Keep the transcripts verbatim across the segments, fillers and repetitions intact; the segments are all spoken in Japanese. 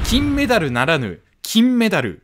金メダルならぬ金メダル。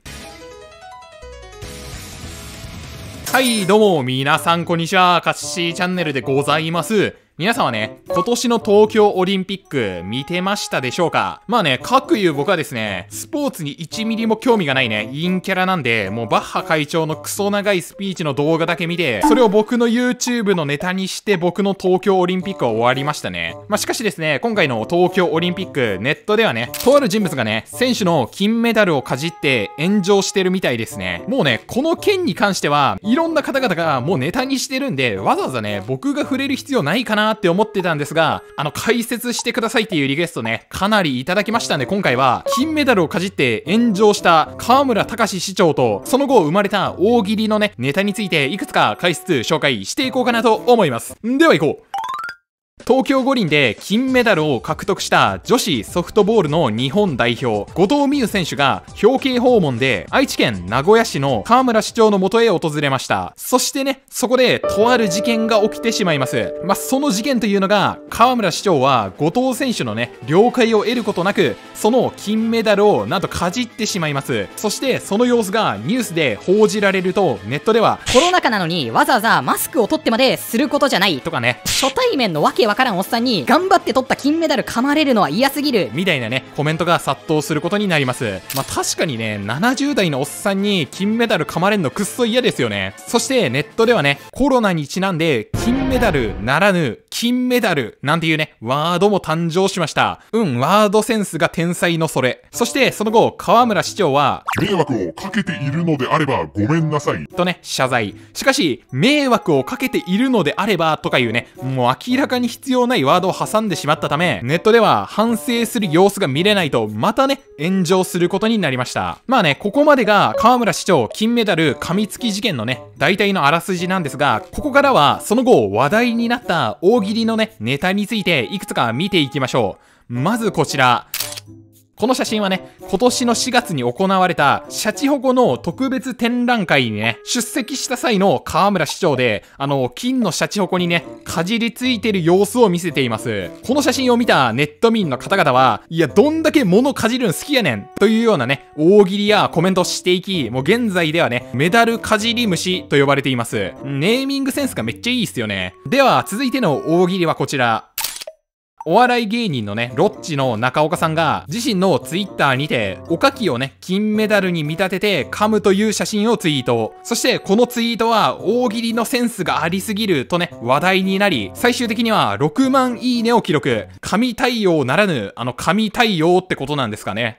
はい、どうも、皆さん、こんにちは。カッシーチャンネルでございます。皆さんはね、今年の東京オリンピック見てましたでしょうか？まあね、各言う僕はですね、スポーツにいちミリも興味がないね、陰キャラなんで、もうバッハ会長のクソ長いスピーチの動画だけ見て、それを僕の YouTube のネタにして僕の東京オリンピックは終わりましたね。まあしかしですね、今回の東京オリンピック、ネットではね、とある人物がね、選手の金メダルをかじって炎上してるみたいですね。もうね、この件に関しては、いろんな方々がもうネタにしてるんで、わざわざね、僕が触れる必要ないかなって思ってたんですが、あの、解説してくださいっていうリクエストね、かなりいただきましたんで、今回は、金メダルをかじって炎上した河村隆市長と、その後生まれた大喜利のね、ネタについていくつか解説紹介していこうかなと思います。では行こう。東京五輪で金メダルを獲得した女子ソフトボールの日本代表、後藤希友選手が表敬訪問で愛知県名古屋市の河村市長の元へ訪れました。そしてね、そこでとある事件が起きてしまいます。まあ、その事件というのが、河村市長は後藤選手のね、了解を得ることなく、その金メダルをなんとかじってしまいます。そしてその様子がニュースで報じられると、ネットでは、 コロナ禍なのにわざわざマスクを取ってまですることじゃないとかね、 初対面のわけわからんおっさんに頑張って取った金メダル噛まれるのは嫌すぎるみたいなね、コメントが殺到することになります。まあ確かにね、ななじゅう代のおっさんに金メダル噛まれんのくっそ嫌ですよね。そしてネットではね、コロナにちなんで金メダルならぬ金メダルなんていうね、ワードも誕生しました。うん、ワードセンスが天才のそれ。そしてその後、河村市長は迷惑をかけているのであればごめんなさいとね、謝罪。しかし、迷惑をかけているのであればとかいうね、もう明らかに必要ないワードを挟んでしまったため、ネットでは反省する様子が見れないと、またね、炎上することになりました。まあね、ここまでが河村市長金メダル噛みつき事件のね、大体のあらすじなんですが、ここからはその後話題になった大喜利のね、ネタについていくつか見ていきましょう。まずこちら。この写真はね、今年のしがつに行われたシャチホコの特別展覧会にね、出席した際の河村市長で、あの、金のシャチホコにね、かじりついてる様子を見せています。この写真を見たネット民の方々は、いや、どんだけ物かじるん好きやねんというようなね、大喜利やコメントしていき、もう現在ではね、メダルかじり虫と呼ばれています。ネーミングセンスがめっちゃいいっすよね。では、続いての大喜利はこちら。お笑い芸人のね、ロッチの中岡さんが自身のツイッターにて、おかきをね、金メダルに見立てて噛むという写真をツイート。そしてこのツイートは大喜利のセンスがありすぎるとね、話題になり、最終的にはろくまんいいねを記録。神対応ならぬ、あの神対応ってことなんですかね。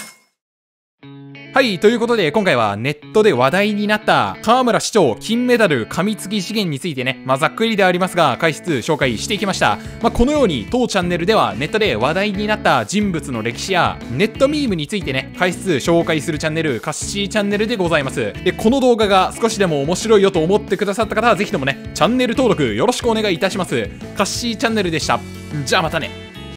はい、ということで今回はネットで話題になった河村市長金メダル噛みつき事件についてね、まあざっくりでありますが解説紹介していきました。まあこのように当チャンネルではネットで話題になった人物の歴史やネットミームについてね、解説紹介するチャンネル、カッシーチャンネルでございます。で、この動画が少しでも面白いよと思ってくださった方はぜひともね、チャンネル登録よろしくお願いいたします。カッシーチャンネルでした。じゃあまたね。